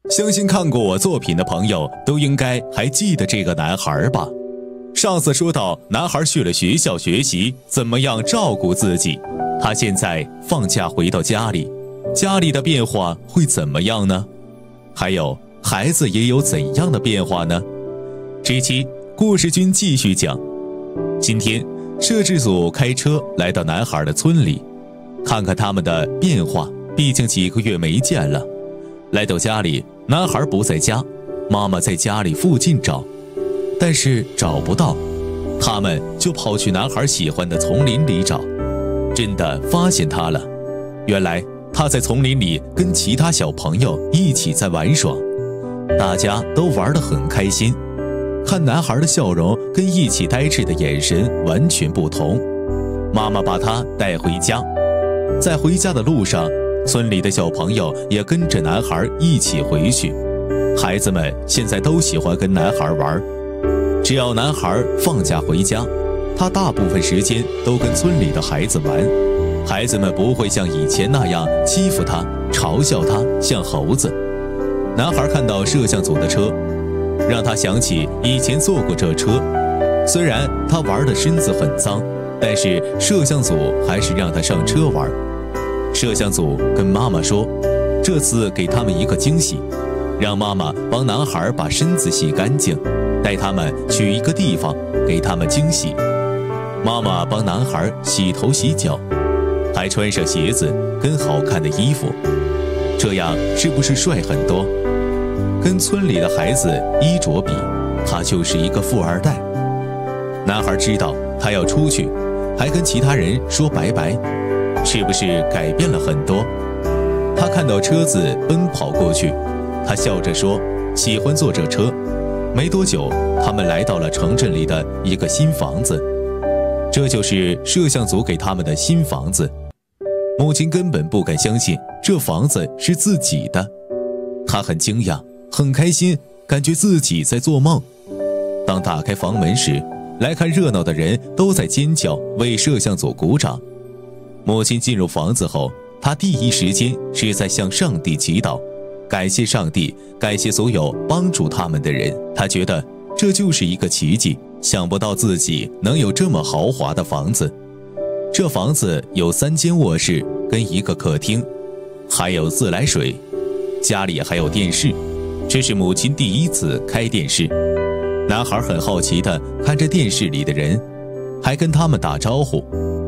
相信看过我作品的朋友都应该还记得这个男孩吧。上次说到男孩去了学校学习，怎么样照顾自己。他现在放假回到家里，家里的变化会怎么样呢？还有孩子也有怎样的变化呢？这期故事君继续讲。今天摄制组开车来到男孩的村里，看看他们的变化，毕竟几个月没见了。来到家里，男孩不在家，妈妈在家里附近找，但是找不到，他们就跑去男孩喜欢的丛林里找，真的发现他了。原来他在丛林里跟其他小朋友一起在玩耍，大家都玩得很开心。看男孩的笑容跟一起呆滞的眼神完全不同。妈妈把他带回家，在回家的路上，村里的小朋友也跟着男孩一起回去。孩子们现在都喜欢跟男孩玩，只要男孩放假回家，他大部分时间都跟村里的孩子玩。孩子们不会像以前那样欺负他，嘲笑他像猴子。男孩看到摄像组的车，让他想起以前坐过这车。虽然他玩的身子很脏，但是摄像组还是让他上车玩。摄像组跟妈妈说，这次给他们一个惊喜，让妈妈帮男孩把身子洗干净，带他们去一个地方，给他们惊喜。妈妈帮男孩洗头洗脚，还穿上鞋子跟好看的衣服，这样是不是帅很多？跟村里的孩子衣着比，他就是一个富二代。男孩知道他要出去，还跟其他人说拜拜，是不是改变了很多？他看到车子奔跑过去，他笑着说喜欢坐这车。没多久，他们来到了城镇里的一个新房子，这就是摄像组给他们的新房子。母亲根本不敢相信这房子是自己的，她很惊讶，很开心，感觉自己在做梦。当打开房门时，来看热闹的人都在尖叫，为摄像组鼓掌。母亲进入房子后，她第一时间是在向上帝祈祷，感谢上帝，感谢所有帮助他们的人。她觉得这就是一个奇迹，想不到自己能有这么豪华的房子。这房子有3间卧室跟一个客厅，还有自来水，家里还有电视。这是母亲第一次开电视。男孩很好奇地看着电视里的人，还跟他们打招呼。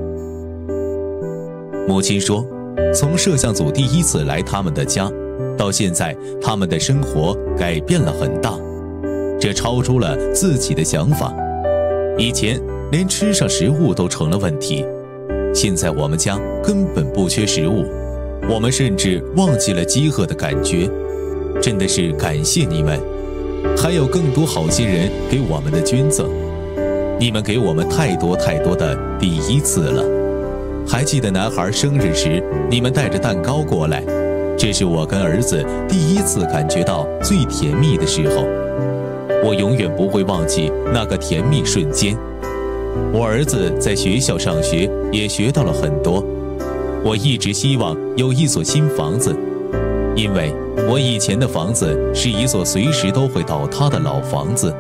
母亲说，从摄像组第一次来他们的家，到现在他们的生活改变了很大，这超出了自己的想法。以前连吃上食物都成了问题，现在我们家根本不缺食物，我们甚至忘记了饥饿的感觉。真的是感谢你们，还有更多好心人给我们的捐赠，你们给我们太多太多的第一次了。还记得男孩生日时，你们带着蛋糕过来，这是我跟儿子第一次感觉到最甜蜜的时候，我永远不会忘记那个甜蜜瞬间。我儿子在学校上学也学到了很多，我一直希望有一所新房子，因为我以前的房子是一座随时都会倒塌的老房子。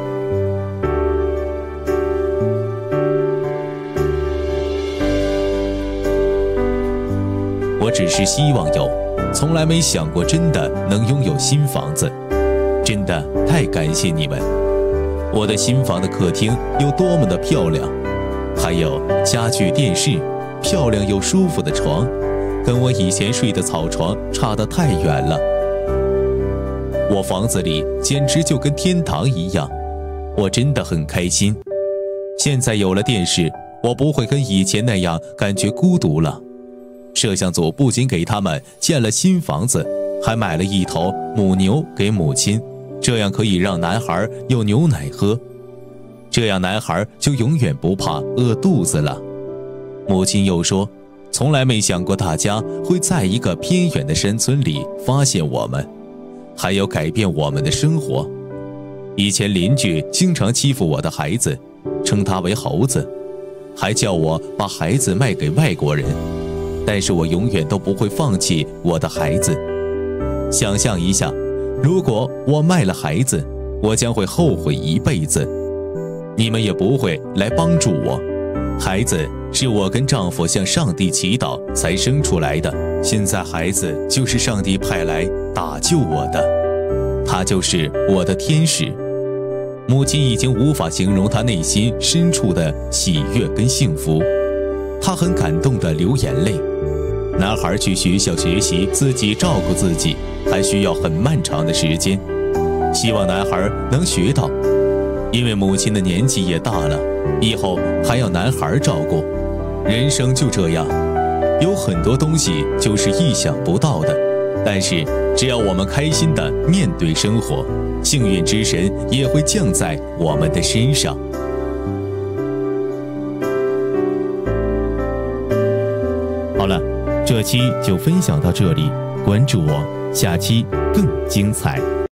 我只是希望有，从来没想过真的能拥有新房子。真的太感谢你们。我的新房的客厅有多么的漂亮，还有家具电视，漂亮又舒服的床，跟我以前睡的草床差得太远了。我房子里简直就跟天堂一样，我真的很开心。现在有了电视，我不会跟以前那样感觉孤独了。摄像组不仅给他们建了新房子，还买了一头母牛给母亲，这样可以让男孩有牛奶喝，这样男孩就永远不怕饿肚子了。母亲又说，从来没想过大家会在一个偏远的山村里发现我们，还有改变我们的生活。以前邻居经常欺负我的孩子，称他为猴子，还叫我把孩子卖给外国人，但是我永远都不会放弃我的孩子。想象一下， 如果我卖了孩子，我将会后悔一辈子。你们也不会来帮助我。孩子是我跟丈夫向上帝祈祷才生出来的，现在孩子就是上帝派来打救我的，他就是我的天使。母亲已经无法形容她内心深处的喜悦跟幸福，她很感动地流眼泪。男孩去学校学习，自己照顾自己，还需要很漫长的时间。希望男孩能学到，因为母亲的年纪也大了，以后还要男孩照顾。人生就这样，有很多东西就是意想不到的，但是只要我们开心地面对生活，幸运之神也会降在我们的身上。好了，这期就分享到这里，关注我，下期更精彩。